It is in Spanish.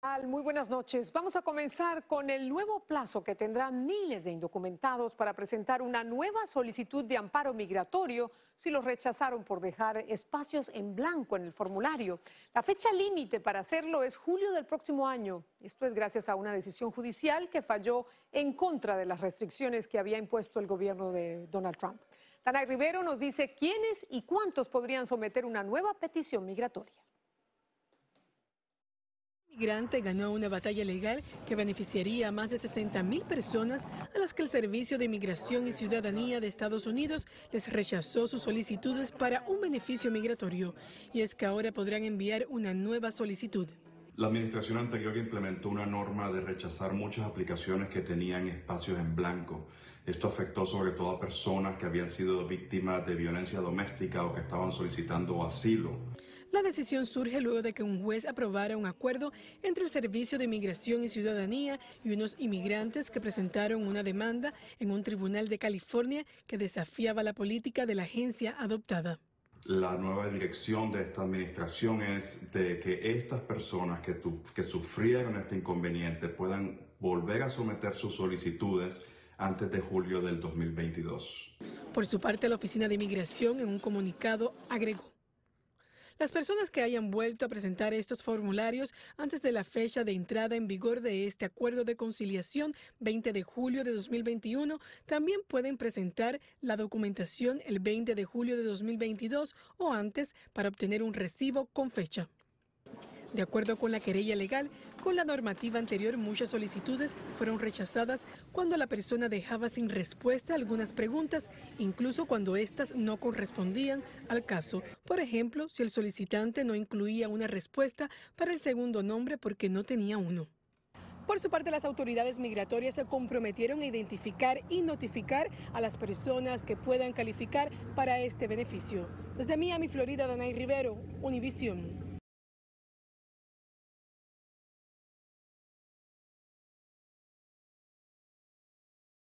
Muy buenas noches. Vamos a comenzar con el nuevo plazo que tendrán miles de indocumentados para presentar una nueva solicitud de amparo migratorio si los rechazaron por dejar espacios en blanco en el formulario. La fecha límite para hacerlo es julio del próximo año. Esto es gracias a una decisión judicial que falló en contra de las restricciones que había impuesto el gobierno de Donald Trump. Danay Rivero nos dice quiénes y cuántos podrían someter una nueva petición migratoria. El migrante ganó una batalla legal que beneficiaría a más de 60,000 personas a las que el Servicio de Inmigración y Ciudadanía de Estados Unidos les rechazó sus solicitudes para un beneficio migratorio. Y es que ahora podrán enviar una nueva solicitud. La administración anterior implementó una norma de rechazar muchas aplicaciones que tenían espacios en blanco. Esto afectó sobre todo a personas que habían sido víctimas de violencia doméstica o que estaban solicitando asilo. La decisión surge luego de que un juez aprobara un acuerdo entre el Servicio de Inmigración y Ciudadanía y unos inmigrantes que presentaron una demanda en un tribunal de California que desafiaba la política de la agencia adoptada. La nueva dirección de esta administración es de que estas personas que sufrieron este inconveniente puedan volver a someter sus solicitudes antes de julio del 2022. Por su parte, la Oficina de Inmigración en un comunicado agregó: las personas que hayan vuelto a presentar estos formularios antes de la fecha de entrada en vigor de este acuerdo de conciliación 20 de julio de 2021 también pueden presentar la documentación el 20 de julio de 2022 o antes para obtener un recibo con fecha. De acuerdo con la querella legal, con la normativa anterior, muchas solicitudes fueron rechazadas cuando la persona dejaba sin respuesta algunas preguntas, incluso cuando éstas no correspondían al caso. Por ejemplo, si el solicitante no incluía una respuesta para el segundo nombre porque no tenía uno. Por su parte, las autoridades migratorias se comprometieron a identificar y notificar a las personas que puedan calificar para este beneficio. Desde Miami, Florida, Danay Rivero, Univisión.